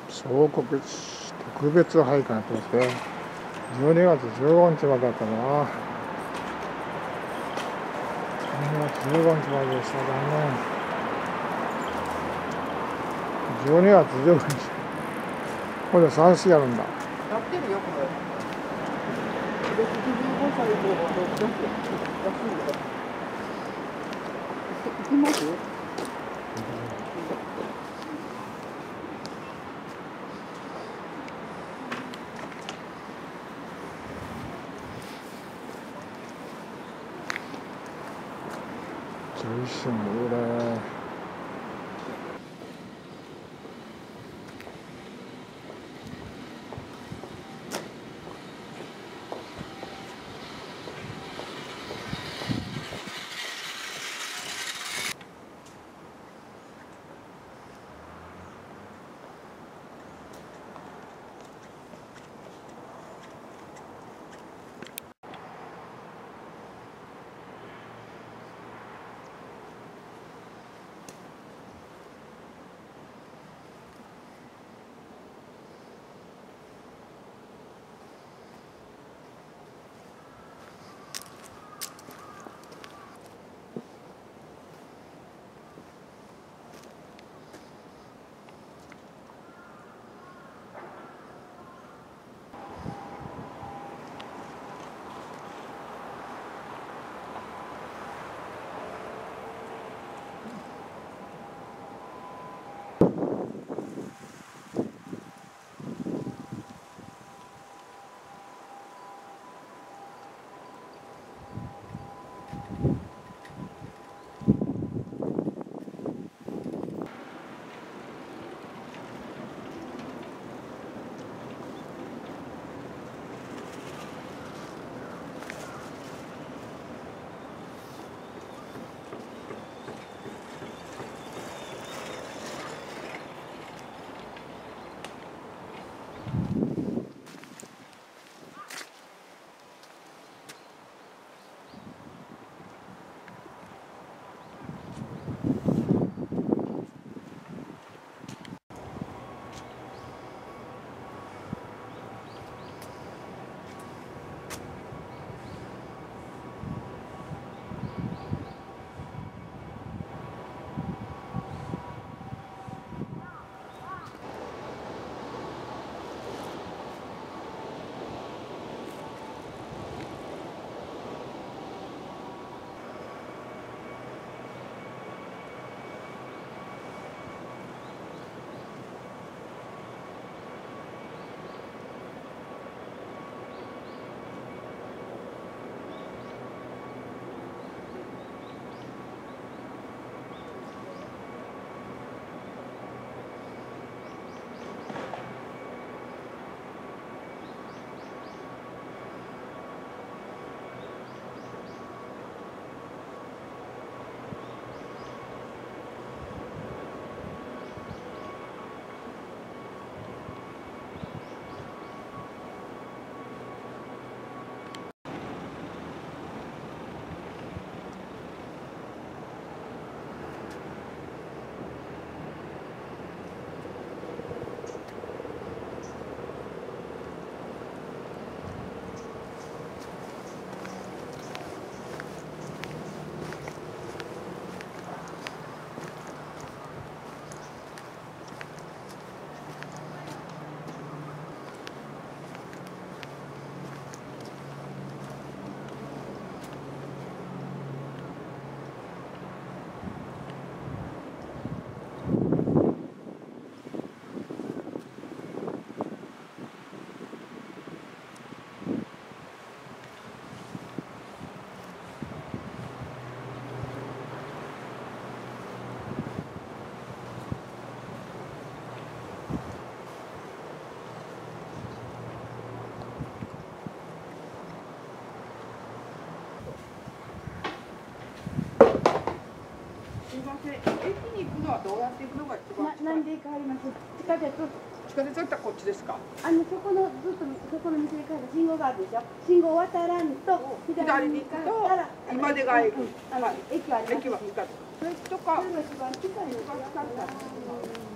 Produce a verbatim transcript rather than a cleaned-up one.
総国特別拝観としてじゅうにがつじゅうごにちまでだったかな。じゅうにがつじゅうごにちまででした。残念。じゅうにがつじゅうごにち。これ算数やるんだ。 やってるよ、これ。ろくじゅうごさい以上はろくじゅう安いんだよ。行きます？ 十一神如来。 駅に行くのはどうやって行くのが一番近い？ な、なんで帰ります。地下鉄。 地下鉄だったらこっちですか？ あの、そこの、ずっと、そこの店に帰る信号があるでしょ。信号渡らんと、 左に行くと、今出川駅。 あの、駅あります。 駅は地下鉄。それとか、 それが一番近いの。 一番近かった。